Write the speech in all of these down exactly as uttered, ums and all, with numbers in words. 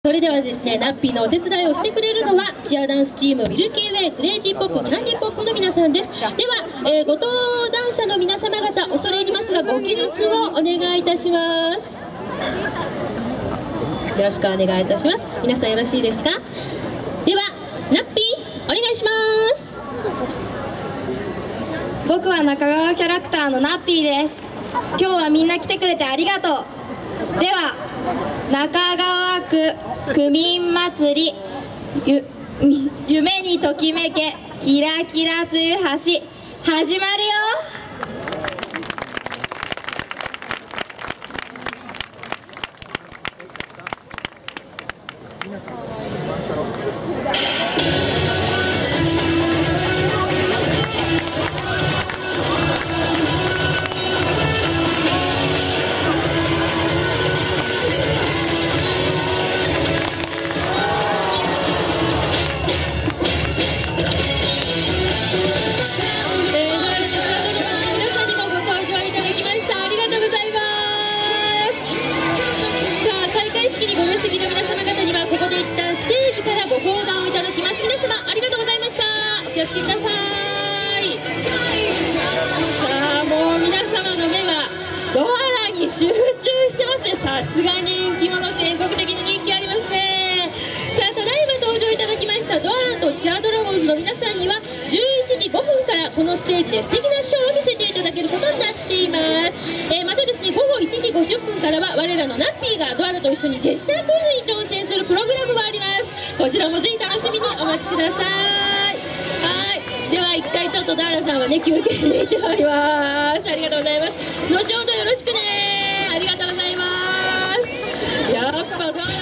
それではですね、ナッピーのお手伝いをしてくれるのはチアダンスチームミルキーウェイクレイジーポップキャンディーポップの皆さんです。では、えー、ご登壇者の皆様方、恐れ入りますがご起立をお願いいたします。よろしくお願いいたします。皆さんよろしいですか。ではナッピーお願いします。 僕は中川キャラクターのナッピーです。今日はみんな来てくれてありがとう。では中川区区民祭りゆ夢にときめけキラキラつゆ橋始まるよ。 お気をつけください。さあ、もう皆様の目がドアラに集中してますね。さすが人気者、全国的に人気ありますね。さあ、ただいま登場いただきましたドアラとチアドラゴンズの皆さんにはじゅういちじごふんからこのステージで素敵なショーを見せていただけることになっています。えー、またですね、午後いちじごじゅっぷんからは我らのナッピーがドアラと一緒にジェスチャーポーズに挑戦するプログラムがあります。こちらもぜひ楽しみにお待ちください。はい、では一回ちょっとダーラさんはね休憩に行ってまいります。ありがとうございます。後ほどよろしくね。ありがとうございます。やっぱダーラ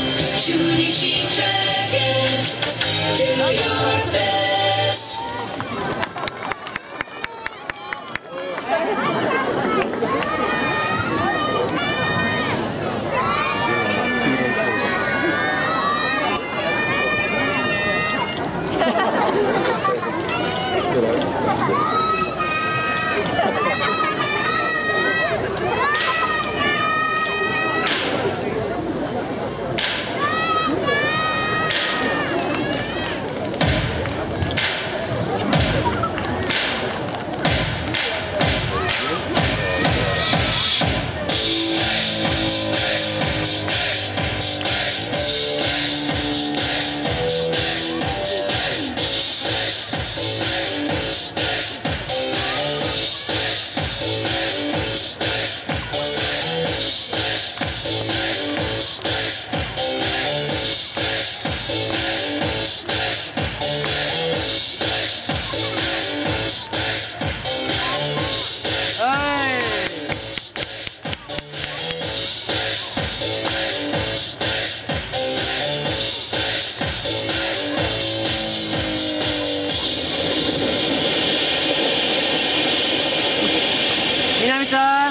ちゃん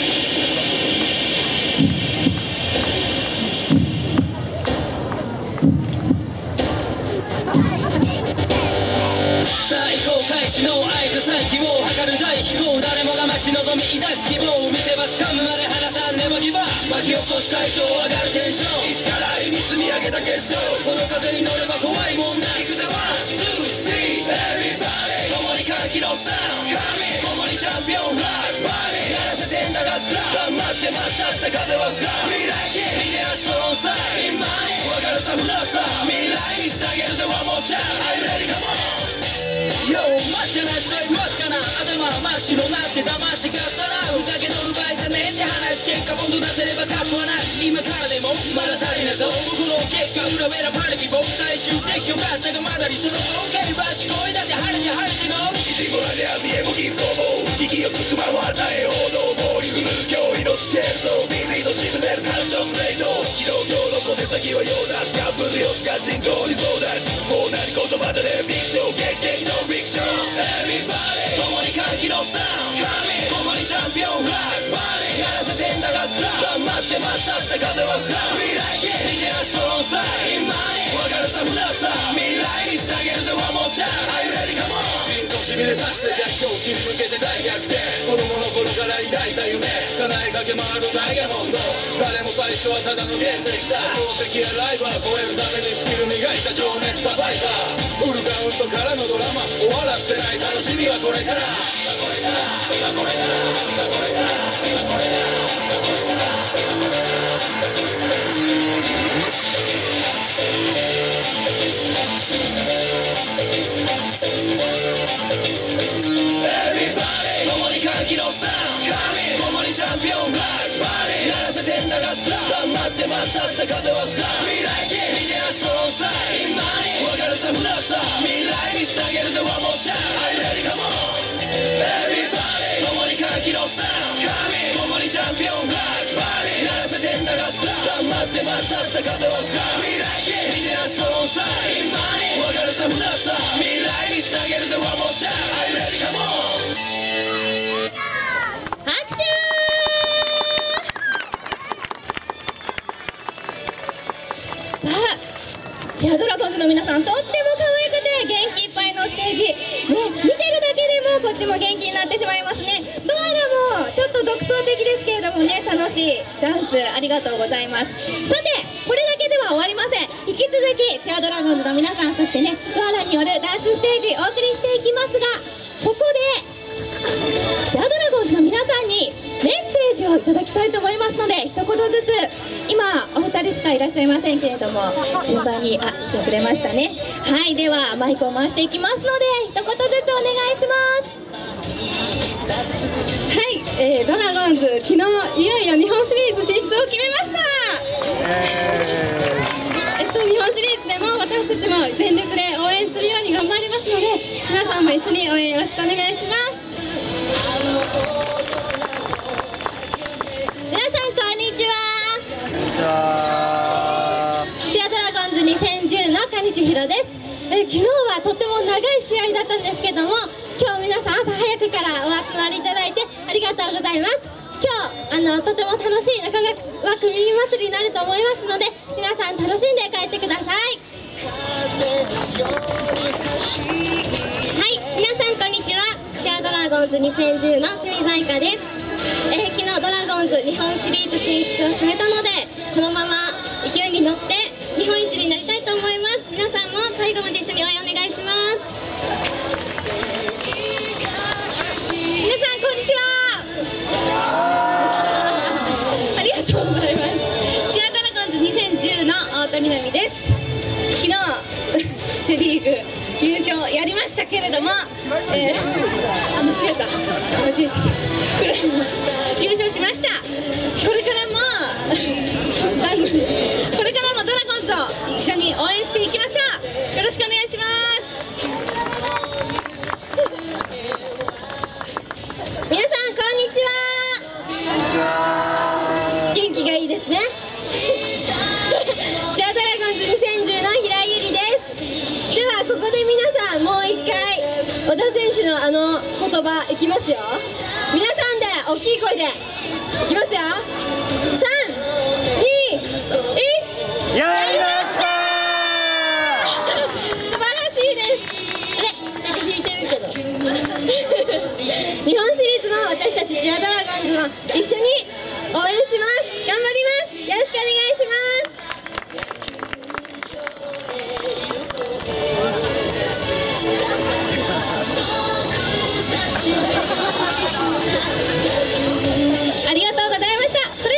最高開始の合図先を測る大飛行誰もが待ち望み抱く希望見せ場つかむまで離さんでもギバ巻き起こし会場上がるテンションいつから愛に積み上げた結晶この風に乗れば怖いもんないくぜワン、ツー、スリー、エビバディ共に歓喜のスター共にチャンピオンライフバディやらせてんだがった黙って待ったって風は吹か未来見てなしとロンサイ今に分かるさフラさ未来につなげるぜワンモーチャン Are you ready? Come on Yo 待ってない人いますかな頭真っ白なって騙してかったらふざけ乗る場合じゃねえって話結果今度出せれば多少はない今からでもまだ足りないぞ僕の結果裏目のパリピ僕最終敵をガッチャがまだにする OK バッチ声だって晴れて晴れての一ボラでは見えも銀行も息をつくまま与えようどうもリズム脅威のスケールのビビと沈めるカンションレイト機動業の小手先は用なしキャップで四つが人口に相談もう何言葉じゃねえビッグショー劇的のビッグショー Everybody 共に歓喜のスター共にチャンピオンライフバディやらせてんだがった黙って待ったって風は吹か未来見てなしとロンサイ今に分かるさフラさ未来に伝げるぜワンモーチャン Are you ready come on 人としびれさせて逆境に向けて大逆転子供の頃から抱いた夢叶えかけ回るダイヤモンド誰も最初はただの原石さ宝石やライバー超えるためにスキル磨いた情熱サバイバーフルカウントからのドラマ終わらせない楽しみはこれから今これから今これから今これから今これから今これから今これから共に歓喜のスター神共にチャンピオンブラックバディやらせてんなかった黙って待ったって風は吹か未来見てやストロンサイ今に分かるさ無駄さ未来につなげるぜワンモーチャン Are you ready come on Everybody 共に歓喜のスター神共にチャンピオンブラックバディやらせてんなかった黙って待ったって風は吹か未来見てやストロンサイ今に分かるさ無駄さ未来につなげるぜワンモーチャン Are you ready come on 拍手さあチアドラゴンズの皆さんとっても可愛くて元気いっぱいのステージ、ね、見てるだけでもこっちも元気になってしまいますね。ドアラもちょっと独創的ですけれどもね、楽しいダンスありがとうございます。さてこれだけでは終わりません。引き続きチアドラゴンズの皆さん、そしてねドアラによるダンスステージお送りしていきますが、ここでチアドラゴンズの皆さんにメッセージをいただきたいと思いますので、一言ずつ、今お二人しかいらっしゃいませんけれども順番に、あ、来てくれましたね。はい、ではマイクを回していきますので一言ずつお願いします。はい、えー、ドラゴンズ昨日いよいよ日本シリーズ進出を決めました。えっと日本シリーズでも私たちも全力で応援するように頑張りますので、皆さんも一緒に応援よろしくお願いします。皆さんこんにちは。チアドラゴンズにせんじゅうの金千尋です。え昨日はとっても長い試合だったんですけども、今日皆さん朝早くからお集まりいただいてありがとうございます。今日あのとても楽しい中川区民祭りになると思いますので、皆さん楽しんで帰ってください。はい、皆さんこんにちは。チアドラゴンズにせんじゅうの清水愛香です。えー、昨日ドラゴンズ日本シリーズ進出を決めたので、このまま勢いに乗って日本一になりたいと思います。皆さんも最後まで一緒に応援お願いします。皆さんこんにちは。ありがとうございます。チアドラゴンズにせんじゅうの太田みなみです。昨日セリーグ優勝やりましたけれども、えー、あ、間違えた間違えた優勝しました。これからもこれからもドラゴンズを一緒に応援していきましょう。よろしくお願いします。皆さんこんにちは。元気がいいですね。チアドラゴンズにせんじゅうの平井ゆりです。ではここで皆さんもう一回小田選手のあの言葉いきますよ。皆さんで大きい声でいきますよ。さん、に、いち、 やりました素晴らしいです。あれ、なんか弾いてるけど日本シリーズも私たちチアドラゴンズも一緒に応援します。頑張ります。よろしくお願いします。ありがとうございました。それ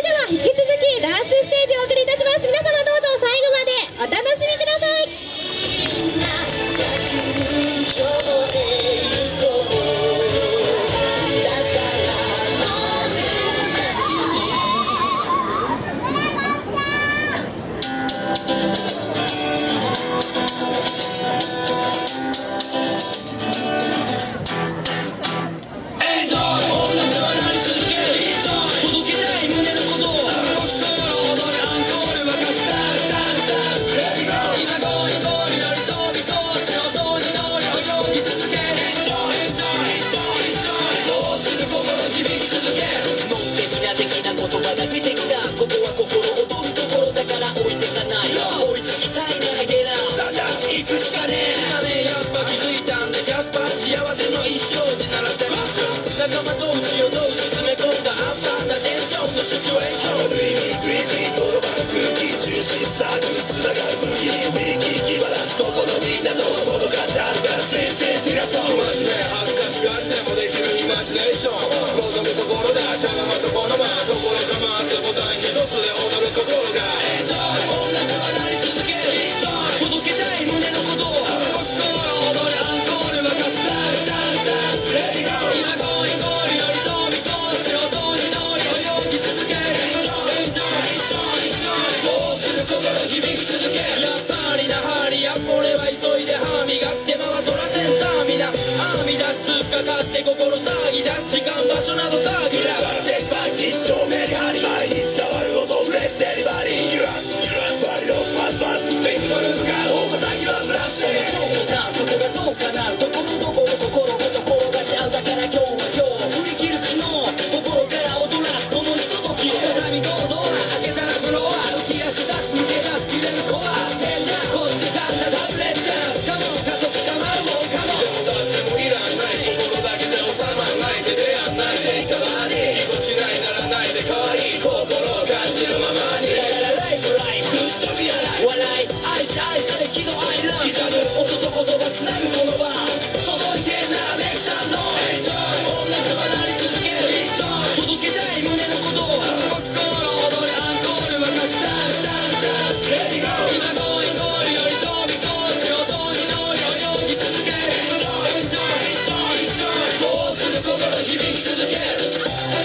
まどうしようどうし詰め込んだアッパーなテンションのシチュエーショングリグリグリ転ばぬ空気中心サークルつながるブギウィキキバラここのみんなと届かってあるから先生テラフォン真面目恥ずかしがってもできるイマジネーション望むところだ茶の間とこの間ところかまずボタン一つで踊る心がエンジョイ音楽はなり続けるエンジョイ届けたい胸の鼓動心踊るアンコールはガスタースタースターレディゴー今ゴーイゴーより飛び越す音に乗り泳ぎ続けるエンジョイエンジョイエンジョイエンジョイどうする心響き続けるやっぱりなハリや俺は急いで歯磨く手間は取らせんさみだあみだ突っかかって心騒ぎだ時間場所など限ら鉄板一丁目に張り毎日伝わる音ブレスデリバリー揺らす揺らすバリロックパスパスベイクのループが大先はブラストそこがどうかなどこのどこの心ごと転がし合うだから今日は今日振り切る昨日心から踊らすこのひととき鏡とドア開けたらフロア浮き足出す抜け出す切れるコア変なこっちだんだダブレッダンスカモン加速かまうもんカモンだってもいらんない心だけじゃ収まんない手でやんないシェイカバーにぎこちないならないで可愛い心を感じるままにララライフライグッと見洗い笑い愛し愛され喜怒哀楽刻む音と言葉つなぐこの場届いてんならメイクさんのエンジョイ音楽は鳴り続けるエンジョイ届けたい胸の鼓動心踊るアンコールはガスタースタースターレディゴー今ゴーイゴールより飛び越し音に乗り泳ぎ続けるエンジョイエンジョイエンジョイエンジョイどうする心響き続ける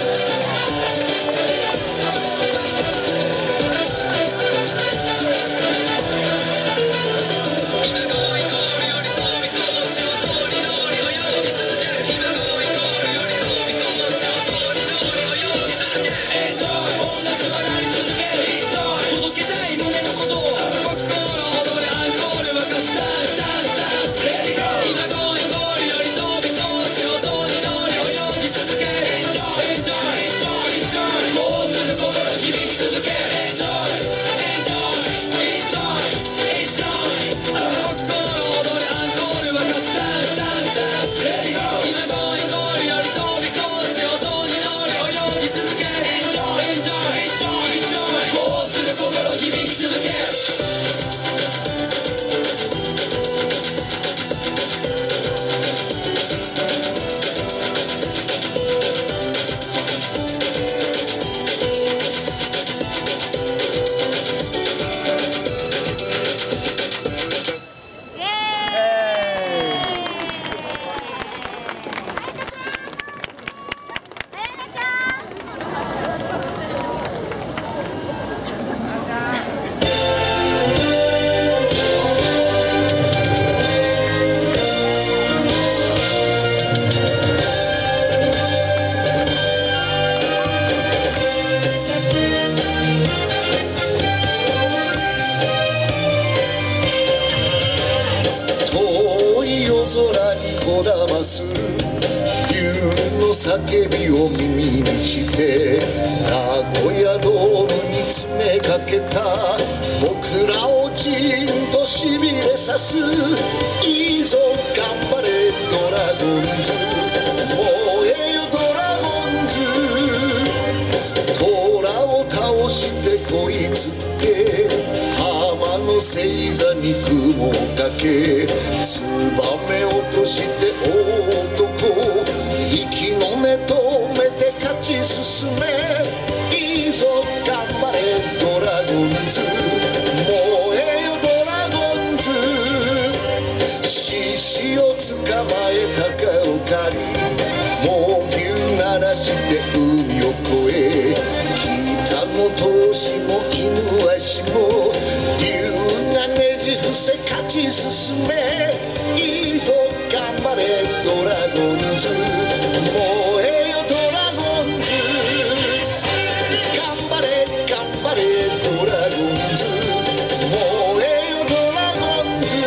叫びを耳にして名古屋ドームに詰めかけた僕らをじんとしびれさすいいぞ頑張れドラゴンズ燃えよドラゴンズ虎を倒してこいつって浜の星座に雲かけツバメ落として男息の根止めて勝ち進めいいぞ頑張れドラゴンズ燃えよドラゴンズ獅子を捕まえ鷹を狩り猛牛鳴らして海を越え北の闘志も犬足も竜がねじ伏せ勝ち進めいいぞ頑張れドラゴンズ燃えよドラゴンズ頑張れ頑張れドラゴンズ燃えよドラゴンズ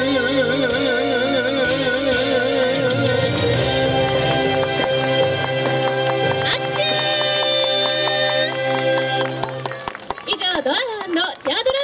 以上ドアラ&チアドラ